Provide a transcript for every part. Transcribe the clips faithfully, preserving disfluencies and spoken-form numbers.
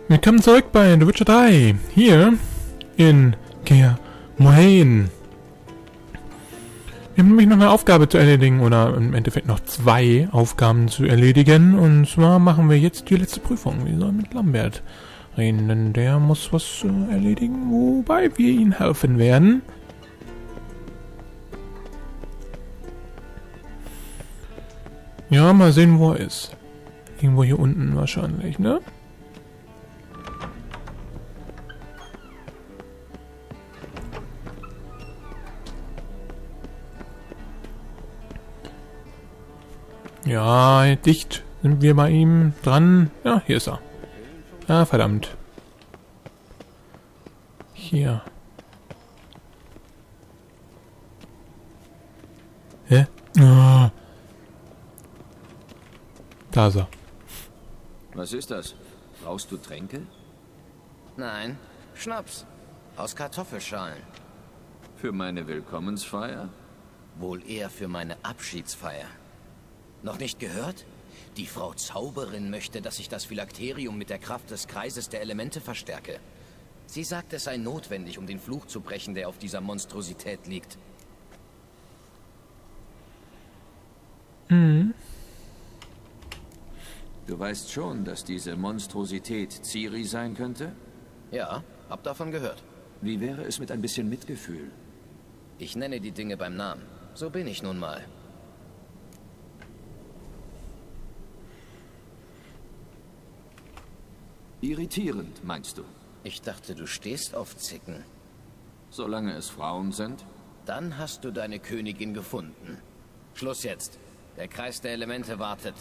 Willkommen zurück bei The Witcher drei, hier in Kaer Morhen. Wir haben nämlich noch eine Aufgabe zu erledigen, oder im Endeffekt noch zwei Aufgaben zu erledigen. Und zwar machen wir jetzt die letzte Prüfung. Wir sollen mit Lambert reden, denn der muss was äh, erledigen, wobei wir ihm helfen werden. Ja, mal sehen, wo er ist. Irgendwo hier unten wahrscheinlich, ne? Ja, dicht sind wir bei ihm dran. Ja, hier ist er. Ah, verdammt. Hier. Hä? Ah. Da ist er. Was ist das? Brauchst du Tränke? Nein, Schnaps. Aus Kartoffelschalen. Für meine Willkommensfeier? Wohl eher für meine Abschiedsfeier. Noch nicht gehört? Die Frau Zauberin möchte, dass ich das Phylakterium mit der Kraft des Kreises der Elemente verstärke. Sie sagt, es sei notwendig, um den Fluch zu brechen, der auf dieser Monstrosität liegt. Mhm. Du weißt schon, dass diese Monstrosität Ciri sein könnte? Ja, hab davon gehört. Wie wäre es mit ein bisschen Mitgefühl? Ich nenne die Dinge beim Namen. So bin ich nun mal. Irritierend, meinst du? Ich dachte, du stehst auf Zicken. Solange es Frauen sind? Dann hast du deine Königin gefunden. Schluss jetzt. Der Kreis der Elemente wartet.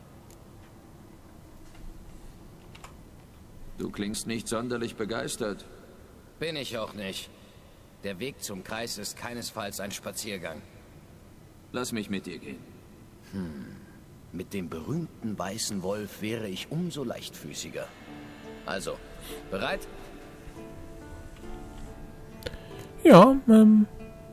Du klingst nicht sonderlich begeistert. Bin ich auch nicht. Der Weg zum Kreis ist keinesfalls ein Spaziergang. Lass mich mit dir gehen. Hm. Mit dem berühmten weißen Wolf wäre ich umso leichtfüßiger. Also, bereit? Ja, ähm...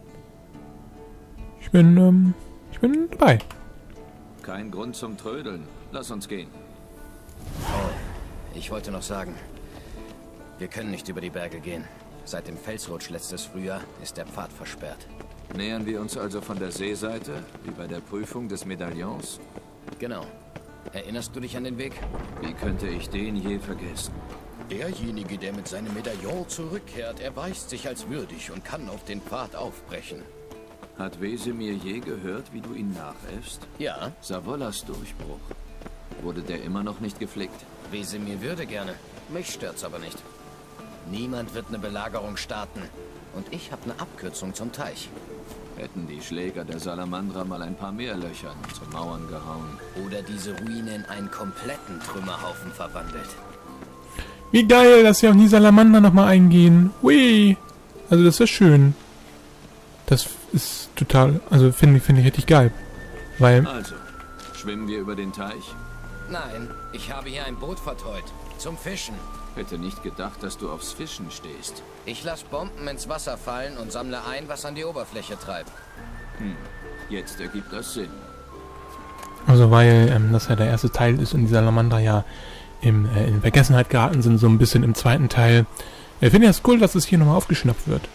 Ich bin, ähm... Ich bin dabei. Kein Grund zum Trödeln. Lass uns gehen. Oh, ich wollte noch sagen, wir können nicht über die Berge gehen. Seit dem Felsrutsch letztes Frühjahr ist der Pfad versperrt. Nähern wir uns also von der Seeseite, wie bei der Prüfung des Medaillons? Genau. Erinnerst du dich an den Weg? Wie könnte ich den je vergessen? Derjenige, der mit seinem Medaillon zurückkehrt, erweist sich als würdig und kann auf den Pfad aufbrechen. Hat Wesemir je gehört, wie du ihn nachäffst? Ja. Savollas Durchbruch. Wurde der immer noch nicht geflickt? Wesemir würde gerne. Mich stört's aber nicht. Niemand wird eine Belagerung starten. Und ich habe eine Abkürzung zum Teich. Hätten die Schläger der Salamandra mal ein paar mehr Löcher in unsere Mauern gehauen. Oder diese Ruine in einen kompletten Trümmerhaufen verwandelt. Wie geil, dass wir auf die Salamander nochmal eingehen. Ui. Also das ist schön. Das ist total, also finde ich, finde ich richtig geil. Weil... Also, schwimmen wir über den Teich? Nein, ich habe hier ein Boot verteut. Zum Fischen. Hätte nicht gedacht, dass du aufs Fischen stehst. Ich lasse Bomben ins Wasser fallen und sammle ein, was an die Oberfläche treibt. Hm, jetzt ergibt das Sinn. Also weil ähm, das ja der erste Teil ist und die Salamander ja im, äh, in Vergessenheit geraten sind, so ein bisschen im zweiten Teil. Ich finde es cool, dass es hier nochmal aufgeschnappt wird.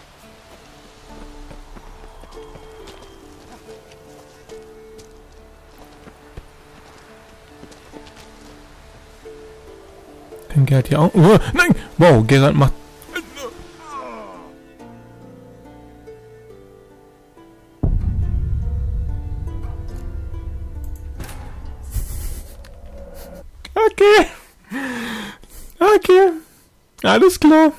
Kann Geralt hier auch... Oh, nein! Wow, Geralt macht... Okay. Okay. Alles klar.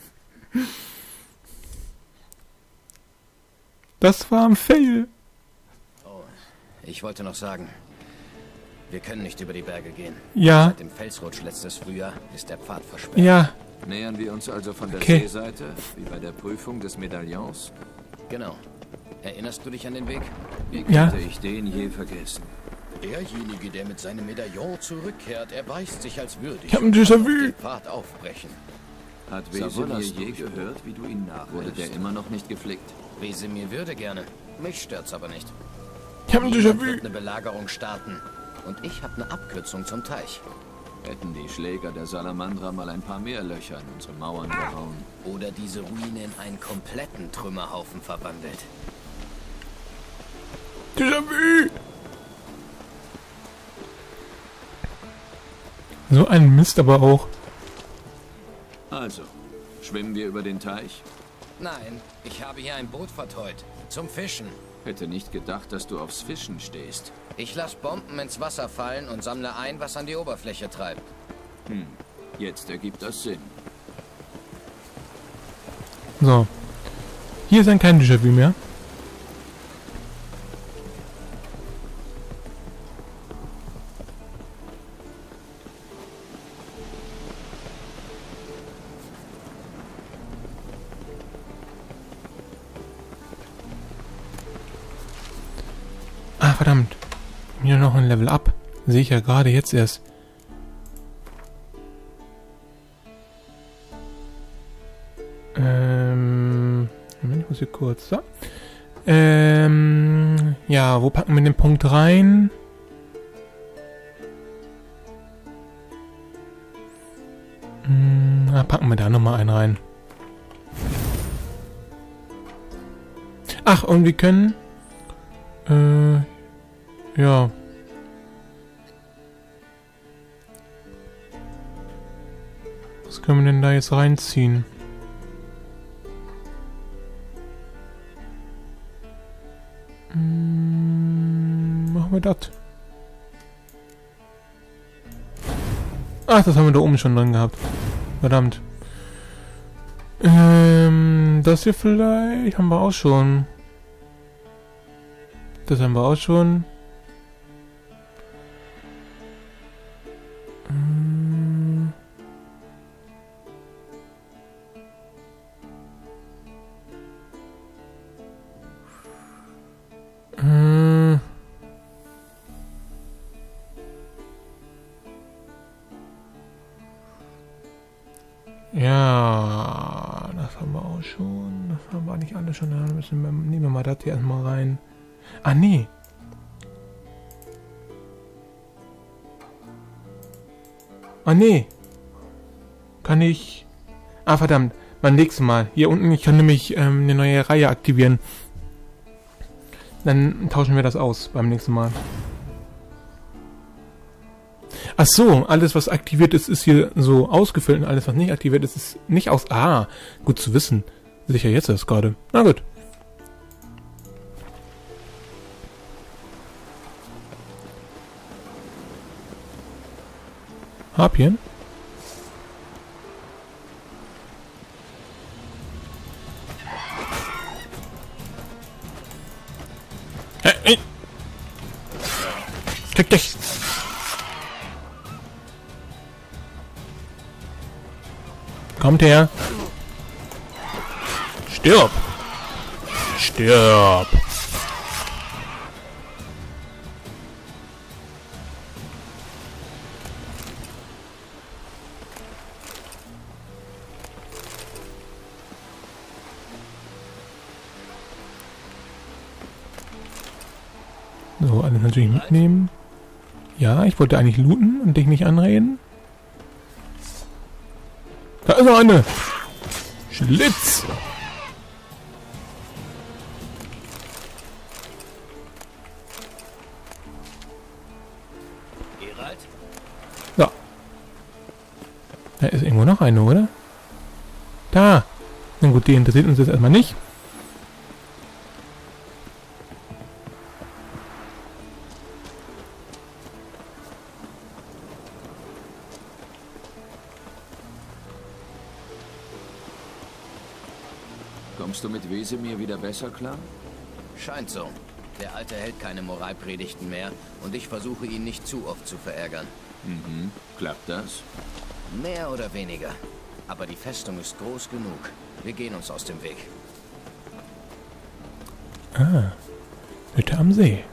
Das war ein Fail. Oh, ich wollte noch sagen, wir können nicht über die Berge gehen. Ja. Seit dem Felsrutsch letztes Frühjahr ist der Pfad versperrt. Ja. Nähern wir uns also von der Okay. Seeseite, wie bei der Prüfung des Medaillons? Genau. Erinnerst du dich an den Weg? Wie Ja. könnte ich den je vergessen? Derjenige, der mit seinem Medaillon zurückkehrt, erweist sich als würdig. Ich hab ein und kann Déjà-vu. auf den Pfad aufbrechen. Hat Wesemir je gehört, wie du ihn nachäffst? Wurde der immer noch nicht geflickt? Wesemir würde gerne. Mich stört's aber nicht. Ich hab ein Niemand Déjà-vu. wird eine Belagerung starten. Und ich habe eine Abkürzung zum Teich. Hätten die Schläger der Salamandra mal ein paar mehr Löcher in unsere Mauern gehauen. Oder diese Ruine in einen kompletten Trümmerhaufen verwandelt. Déjà-vu! So ein Mist aber auch. Also, schwimmen wir über den Teich? Nein, ich habe hier ein Boot verteut. Zum Fischen. Hätte nicht gedacht, dass du aufs Fischen stehst. Ich lasse Bomben ins Wasser fallen und sammle ein, was an die Oberfläche treibt. Hm, jetzt ergibt das Sinn. So. Hier ist dann kein Déjà-vu mehr. Ah, verdammt. Hier noch ein Level Up. Sehe ich ja gerade jetzt erst. Ähm... Moment, ich muss hier kurz... So. Ähm... Ja, wo packen wir den Punkt rein? Hm, ah, packen wir da nochmal einen rein. Ach, und wir können... Äh... Ja. Was können wir denn da jetzt reinziehen? Hm, machen wir das. Ach, das haben wir da oben schon dran gehabt. Verdammt. Ähm, das hier vielleicht haben wir auch schon. Das haben wir auch schon. Ja, das haben wir auch schon. Das haben wir eigentlich alle schon. Da müssen wir, nehmen wir mal das hier erstmal rein. Ah, nee. Ah, nee. Kann ich... Ah, verdammt. Beim nächsten Mal. Hier unten, ich kann nämlich ähm, eine neue Reihe aktivieren. Dann tauschen wir das aus beim nächsten Mal. Ach so, alles was aktiviert ist, ist hier so ausgefüllt und alles was nicht aktiviert ist, ist nicht aus... Ah, gut zu wissen. Sicher jetzt erst gerade. Na gut. Harpien? Hey, hey. Krieg dich! Kommt her! Stirb! Stirb! So, alles natürlich mitnehmen. Ja, ich wollte eigentlich looten und dich nicht anreden. Da ist noch eine! Schlitz! Geralt? So. Da ist irgendwo noch eine, oder? Da! Na gut, die interessiert uns jetzt erstmal nicht. Kommst du mit Wesemir wieder besser klar? Scheint so. Der Alte hält keine Moralpredigten mehr und ich versuche ihn nicht zu oft zu verärgern. Mhm. Klappt das? Mehr oder weniger. Aber die Festung ist groß genug. Wir gehen uns aus dem Weg. Ah. Hütte am See.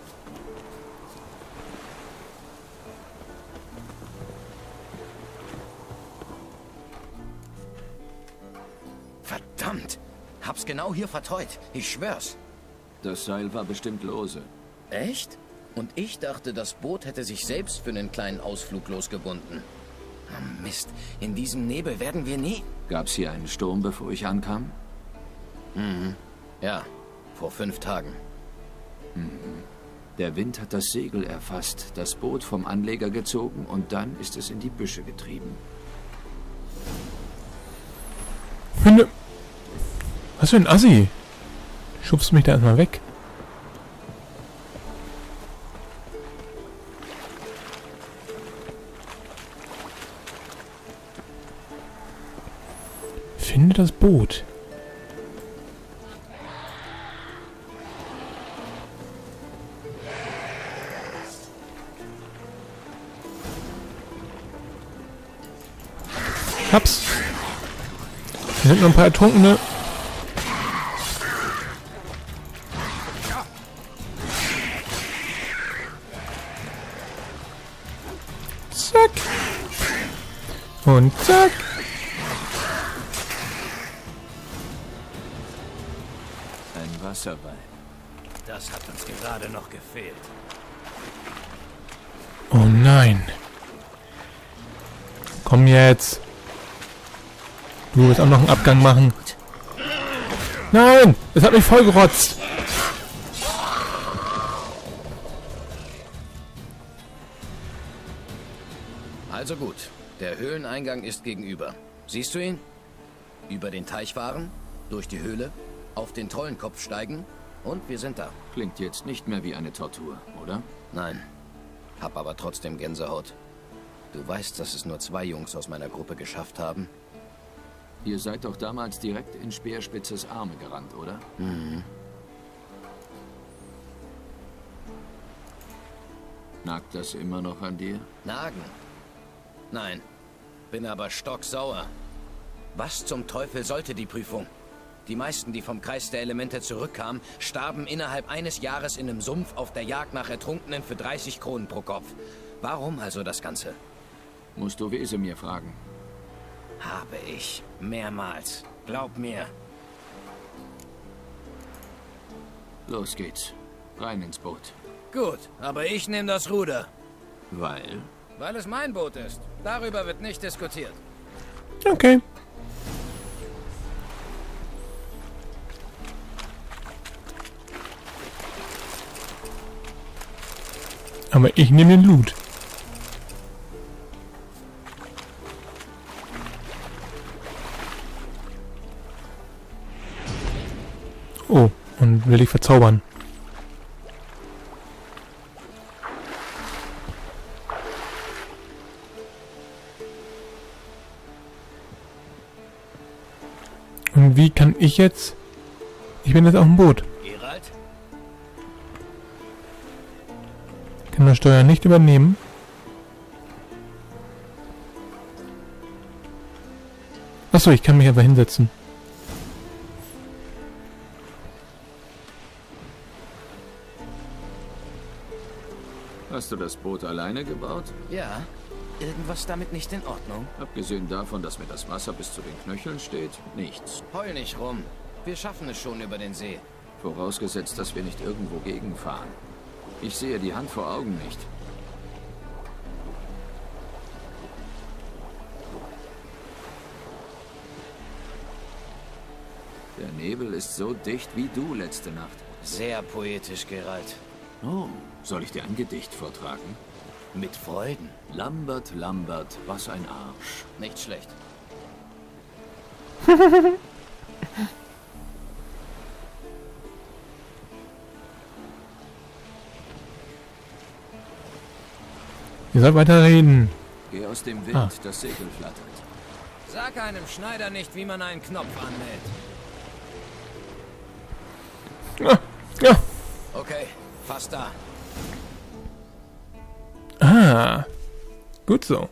Verdammt! Hab's genau hier verteut. Ich schwör's. Das Seil war bestimmt lose. Echt? Und ich dachte, das Boot hätte sich selbst für einen kleinen Ausflug losgebunden. Oh Mist, in diesem Nebel werden wir nie... Gab's hier einen Sturm, bevor ich ankam? Mhm. Ja, vor fünf Tagen. Mhm. Der Wind hat das Segel erfasst, das Boot vom Anleger gezogen und dann ist es in die Büsche getrieben. Finde... Was für ein Assi? Schubst mich da erstmal weg. Finde das Boot. Hab's. Hier sind noch ein paar Ertrunkene. Zack. Und zack. Ein Wasserwein. Das hat uns gerade noch gefehlt. Oh nein. Komm jetzt. Du willst auch noch einen Abgang machen. Nein! Es hat mich vollgerotzt. Also gut. Der Höhleneingang ist gegenüber. Siehst du ihn? Über den Teich fahren, durch die Höhle, auf den Trollenkopf steigen und wir sind da. Klingt jetzt nicht mehr wie eine Tortur, oder? Nein. Hab aber trotzdem Gänsehaut. Du weißt, dass es nur zwei Jungs aus meiner Gruppe geschafft haben? Ihr seid doch damals direkt in Speerspitzes Arme gerannt, oder? Mhm. Nagt das immer noch an dir? Nagen? Nein. Bin aber stocksauer. Was zum Teufel sollte die Prüfung? Die meisten, die vom Kreis der Elemente zurückkamen, starben innerhalb eines Jahres in einem Sumpf auf der Jagd nach Ertrunkenen für dreißig Kronen pro Kopf. Warum also das Ganze? Musst du Wesemir fragen. Habe ich. Mehrmals. Glaub mir. Los geht's. Rein ins Boot. Gut, aber ich nehme das Ruder. Weil? Weil es mein Boot ist. Darüber wird nicht diskutiert. Okay. Aber ich nehme den Loot. Oh, und will ich verzaubern. Und wie kann ich jetzt... Ich bin jetzt auf dem Boot. Geralt? Kann das Steuer nicht übernehmen. Achso, ich kann mich einfach hinsetzen. Hast du das Boot alleine gebaut? Ja. Irgendwas damit nicht in Ordnung? Abgesehen davon, dass mir das Wasser bis zu den Knöcheln steht, nichts. Heul nicht rum. Wir schaffen es schon über den See. Vorausgesetzt, dass wir nicht irgendwo gegenfahren. Ich sehe die Hand vor Augen nicht. Der Nebel ist so dicht wie du letzte Nacht. Sehr poetisch, Geralt. Oh, soll ich dir ein Gedicht vortragen? Mit Freuden. Lambert, Lambert, was ein Arsch. Nicht schlecht. Ihr sollt weiter reden. Geh aus dem Wind, Ah. das Segel flattert. Sag einem Schneider nicht, wie man einen Knopf anhält. Ja, ja. Okay, fast da. Ah, gut so.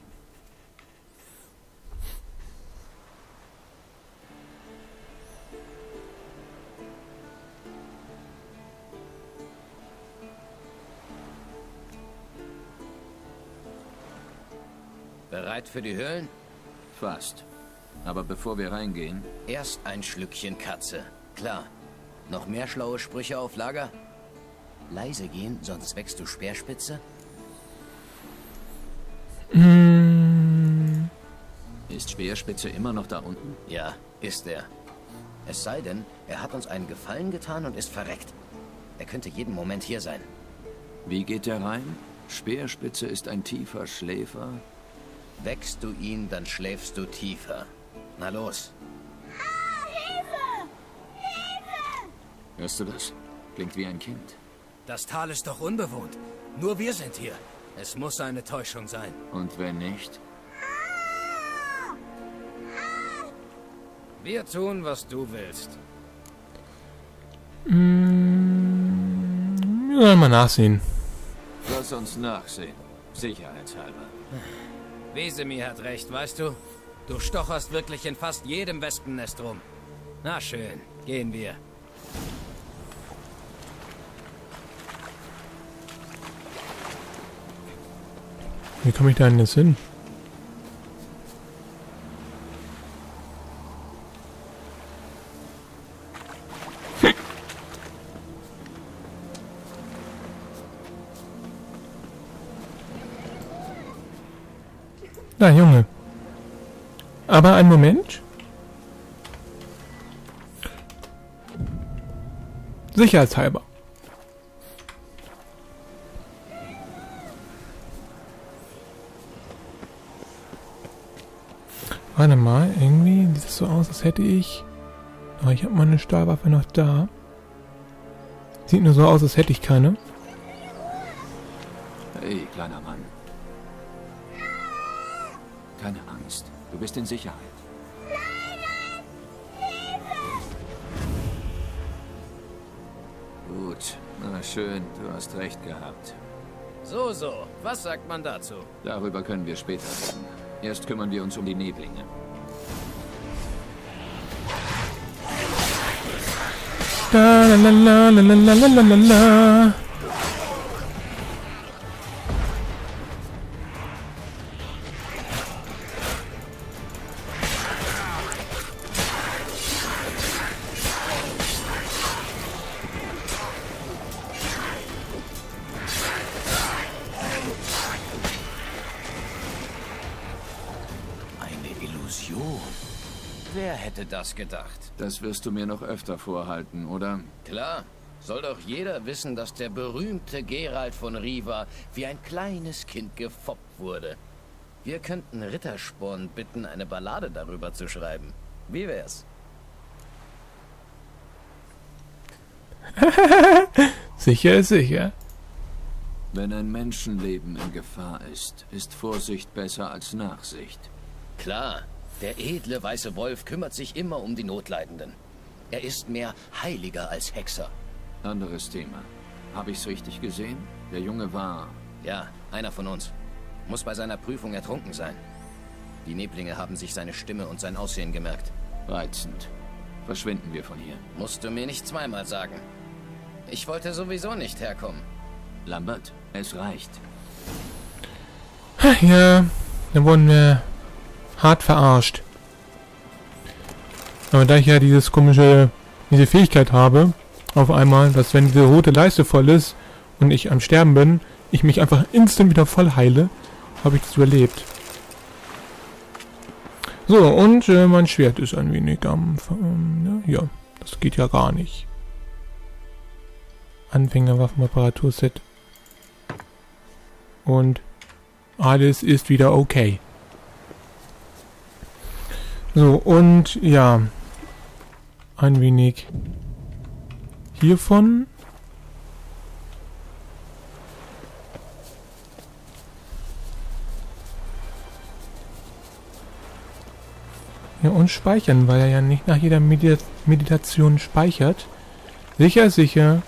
Bereit für die Höhlen? Fast. Aber bevor wir reingehen... Erst ein Schlückchen Katze. Klar. Noch mehr schlaue Sprüche auf Lager? Leise gehen, sonst wächst du Speerspitze? Mm. Ist Speerspitze immer noch da unten? Ja, ist er. Es sei denn, er hat uns einen Gefallen getan und ist verreckt. Er könnte jeden Moment hier sein. Wie geht der rein? Speerspitze ist ein tiefer Schläfer. Wächst du ihn, dann schläfst du tiefer. Na los. Ah, Hilfe! Hilfe! Hörst du das? Klingt wie ein Kind. Das Tal ist doch unbewohnt. Nur wir sind hier. Es muss eine Täuschung sein. Und wenn nicht? Wir tun, was du willst. Mm, wir sollen mal nachsehen. Lass uns nachsehen. Sicherheitshalber. Wesemir hat recht, weißt du? Du stocherst wirklich in fast jedem Wespennest rum. Na schön, gehen wir. Wie komme ich da denn jetzt hin? Na, Junge. Aber einen Moment. Sicherheitshalber. Warte mal, irgendwie sieht es so aus, als hätte ich... Oh, ich habe meine Stahlwaffe noch da. Sieht nur so aus, als hätte ich keine. Hey, kleiner Mann. Keine Angst. Du bist in Sicherheit. Gut. Na schön, du hast recht gehabt. So, so. Was sagt man dazu? Darüber können wir später reden. Erst kümmern wir uns um die Neblinge. La la la la la la la la la la. Eine Illusion. Wer hätte das gedacht? Das wirst du mir noch öfter vorhalten, oder? Klar, soll doch jeder wissen, dass der berühmte Geralt von Riva wie ein kleines Kind gefoppt wurde. Wir könnten Rittersporn bitten, eine Ballade darüber zu schreiben. Wie wär's? Sicher ist sicher. Wenn ein Menschenleben in Gefahr ist, ist Vorsicht besser als Nachsicht. Klar, der edle weiße Wolf kümmert sich immer um die Notleidenden. Er ist mehr Heiliger als Hexer. Anderes Thema. Habe ich's richtig gesehen? Der Junge war... Ja, einer von uns. Muss bei seiner Prüfung ertrunken sein. Die Neblinge haben sich seine Stimme und sein Aussehen gemerkt. Reizend. Verschwinden wir von hier. Musst du mir nicht zweimal sagen. Ich wollte sowieso nicht herkommen. Lambert, es reicht. Ja, dann wurden wir hart verarscht. Aber da ich ja dieses komische, diese Fähigkeit habe, auf einmal, dass wenn diese rote Leiste voll ist und ich am Sterben bin, ich mich einfach instant wieder voll heile, habe ich das überlebt. So, und äh, mein Schwert ist ein wenig am... Ähm, ja, ja, das geht ja gar nicht. Anfängerwaffenreparaturset. Und alles ist wieder okay. So, und ja, ein wenig hiervon. Ja, und speichern, weil er ja nicht nach jeder Medi- Meditation speichert. Sicher, sicher.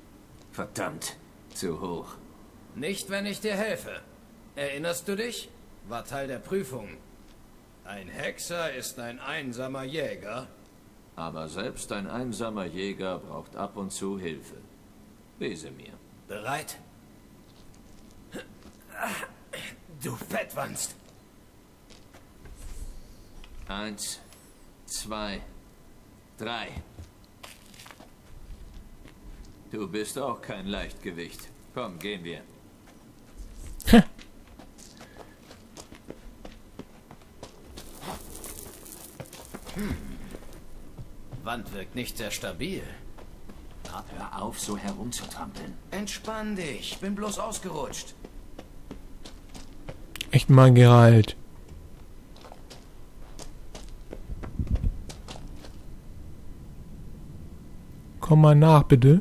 Verdammt, zu hoch. Nicht, wenn ich dir helfe. Erinnerst du dich? War Teil der Prüfung. Ein Hexer ist ein einsamer Jäger. Aber selbst ein einsamer Jäger braucht ab und zu Hilfe. Wesemir. Bereit? Du Fettwanst! Eins, zwei, drei. Du bist auch kein Leichtgewicht. Komm, gehen wir. Hm. Wand wirkt nicht sehr stabil. Hör auf, so herumzutrampeln. Entspann dich, bin bloß ausgerutscht. Echt mal Geralt. Komm mal nach, bitte.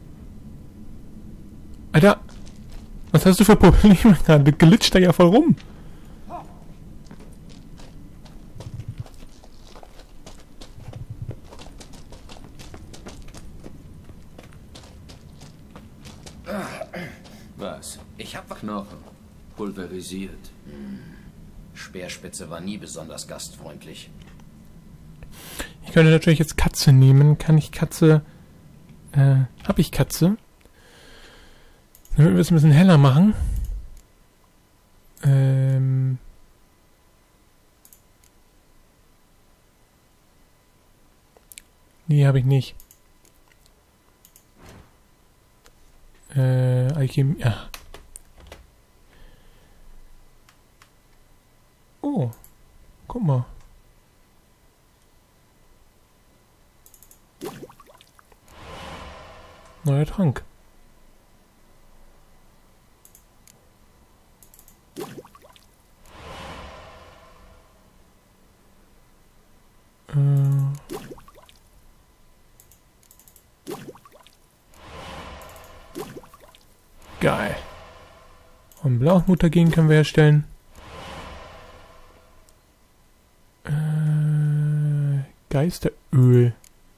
Alter, was hast du für Probleme gerade? Du glitscht da ja voll rum. Was? Ich hab Knochen. Pulverisiert. Hm. Speerspitze war nie besonders gastfreundlich. Ich könnte natürlich jetzt Katze nehmen. Kann ich Katze... Äh, hab ich Katze? Damit wir es ein bisschen heller machen. Ähm... Nee, habe ich nicht. Äh, Alchemie... Ja. Oh. Guck mal. Neuer Trank. Äh. Geil. Und Blauchmuttergen können wir herstellen. Äh, Geisteröl.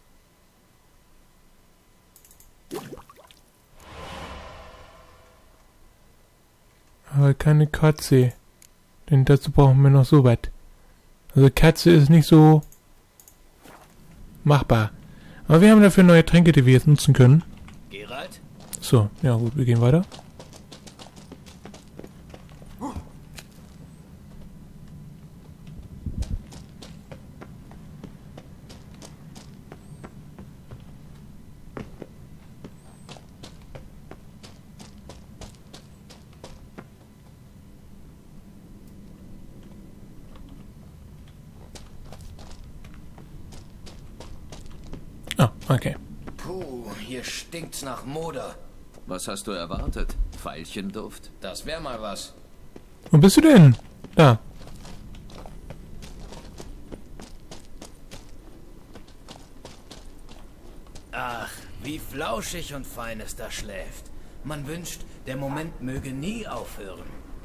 Aber keine Katze. Denn dazu brauchen wir noch so was. Also Katze ist nicht so machbar. Aber wir haben dafür neue Tränke, die wir jetzt nutzen können. Geralt? So, ja gut, wir gehen weiter. Ah, okay. Puh, hier stinkt's nach Moder. Was hast du erwartet? Veilchenduft? Das wär mal was. Wo bist du denn? Da. Ach, wie flauschig und fein es da schläft. Man wünscht, der Moment möge nie aufhören.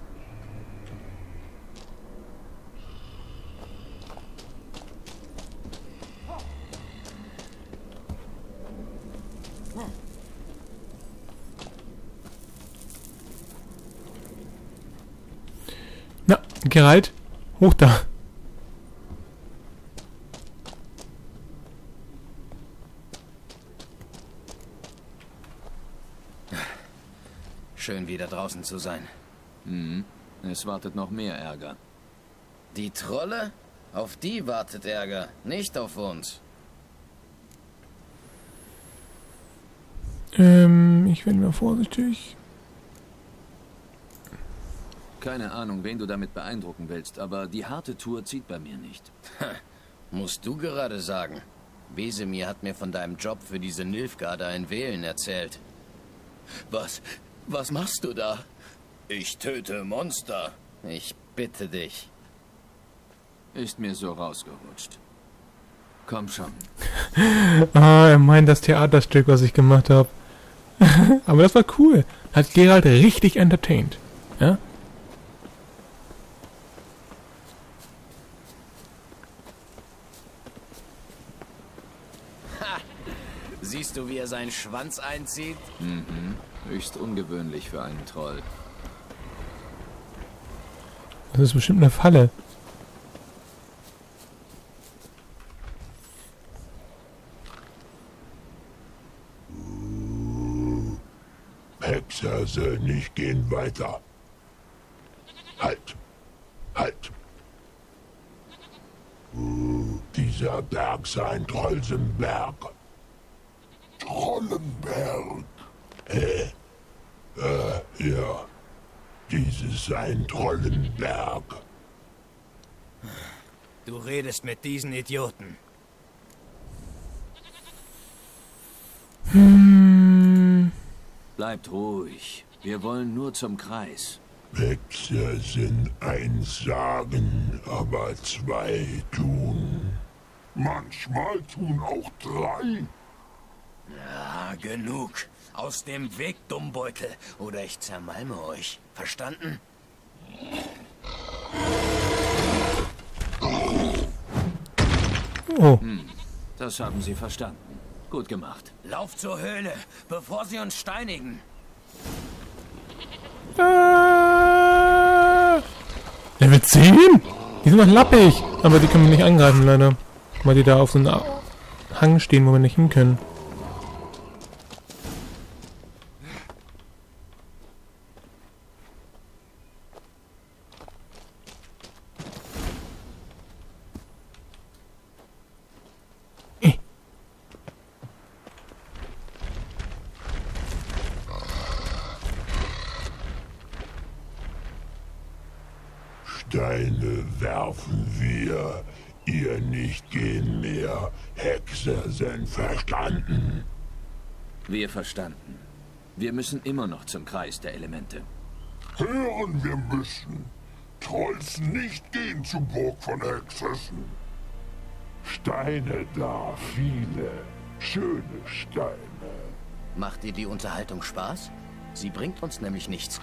Na, Geralt, hoch da. Schön, wieder draußen zu sein. Mhm. Es wartet noch mehr Ärger. Die Trolle? Auf die wartet Ärger, nicht auf uns. Ähm, ich bin mal vorsichtig. Keine Ahnung, wen du damit beeindrucken willst, aber die harte Tour zieht bei mir nicht. Ha, musst du gerade sagen. Wesemir hat mir von deinem Job für diese Nilfgaarder in Velen erzählt. Was? Was machst du da? Ich töte Monster. Ich bitte dich. Ist mir so rausgerutscht. Komm schon. Ah, er meint das Theaterstück, was ich gemacht habe. Aber das war cool. Hat Geralt richtig entertained. Ja? Ha! Siehst du, wie er seinen Schwanz einzieht? Mhm. Höchst ungewöhnlich für einen Troll. Das ist bestimmt eine Falle. Hexer soll nicht gehen weiter. Halt! Halt! Uh, dieser Berg sei ein Trollsenberg. Trollenberg? Äh, äh, ja. Dieses sei ein Trollenberg. Du redest mit diesen Idioten. Hm. Bleibt ruhig. Wir wollen nur zum Kreis. Hexer sind eins sagen, aber zwei tun. Manchmal tun auch drei. Ja, genug. Aus dem Weg, Dummbeutel, oder ich zermalme euch. Verstanden? Oh. Hm, das haben Sie verstanden. Gut gemacht. Lauft zur Höhle, bevor sie uns steinigen. Ah. Level zehn? Die sind noch lappig. Aber die können wir nicht angreifen, leider. Weil die da auf so einem Hang stehen, wo wir nicht hin können. Steine werfen wir, ihr nicht gehen mehr. Hexer sind verstanden. Wir verstanden. Wir müssen immer noch zum Kreis der Elemente. Hören wir müssen. Trolls nicht gehen zur Burg von Hexessen. Steine da, viele. Schöne Steine. Macht dir die Unterhaltung Spaß? Sie bringt uns nämlich nichts.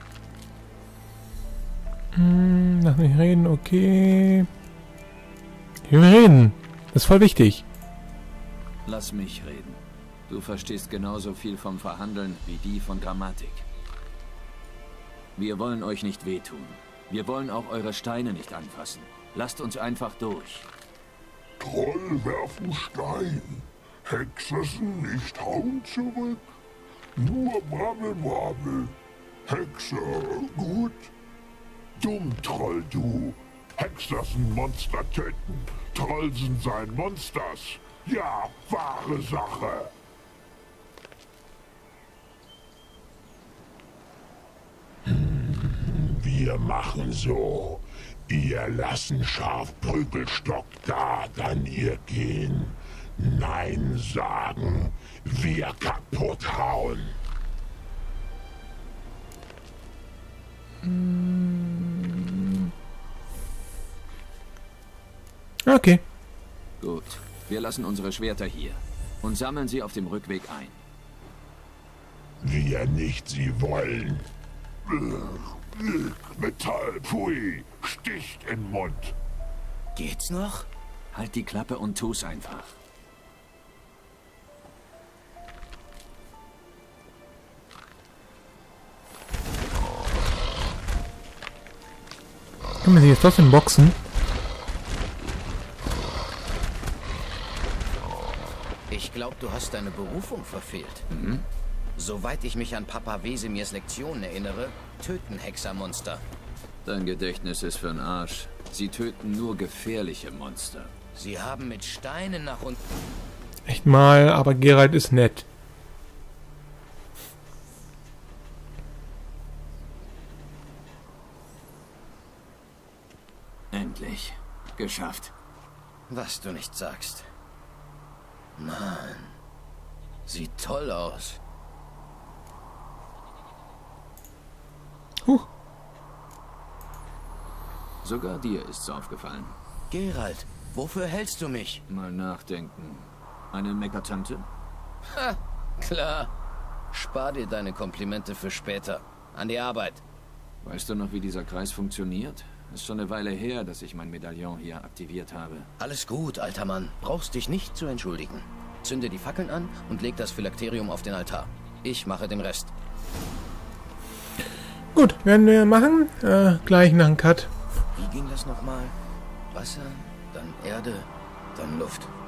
Hm, lass mich reden, okay. Wir reden. Das ist voll wichtig. Lass mich reden. Du verstehst genauso viel vom Verhandeln wie die von Grammatik. Wir wollen euch nicht wehtun. Wir wollen auch eure Steine nicht anfassen. Lasst uns einfach durch. Troll werfen Stein. Hexessen nicht hauen zurück. Nur Brabbel, Brabbel. Hexer, gut. Dumm Troll, du. Hexessen Monster töten. Trollsen sein Monsters. Ja, wahre Sache. Hm, wir machen so. Ihr lassen Schafprügelstock da, dann ihr gehen. Nein sagen. Wir kaputt hauen. Okay. Gut. Wir lassen unsere Schwerter hier und sammeln sie auf dem Rückweg ein. Wir nicht sie wollen. Metall, pfui, sticht in Mund. Geht's noch? Halt die Klappe und tu's einfach. Können wir sie jetzt trotzdem boxen? Ich glaube, du hast deine Berufung verfehlt. Mhm. Soweit ich mich an Papa Wesemirs Lektionen erinnere, töten Hexermonster. Dein Gedächtnis ist für'n Arsch. Sie töten nur gefährliche Monster. Sie haben mit Steinen nach unten... Echt mal, aber Geralt ist nett. Endlich. Geschafft. Was du nicht sagst. Mann. Sieht toll aus. Huch. Sogar dir ist's aufgefallen. Geralt, wofür hältst du mich? Mal nachdenken. Eine Meckertante? Ha, klar. Spar dir deine Komplimente für später. An die Arbeit. Weißt du noch, wie dieser Kreis funktioniert? Ist schon eine Weile her, dass ich mein Medaillon hier aktiviert habe. Alles gut, alter Mann. Brauchst dich nicht zu entschuldigen. Zünde die Fackeln an und leg das Phylakterium auf den Altar. Ich mache den Rest. Gut, werden wir machen. Äh, gleich nach dem Cut Wie ging das nochmal? Wasser, dann Erde, dann Luft.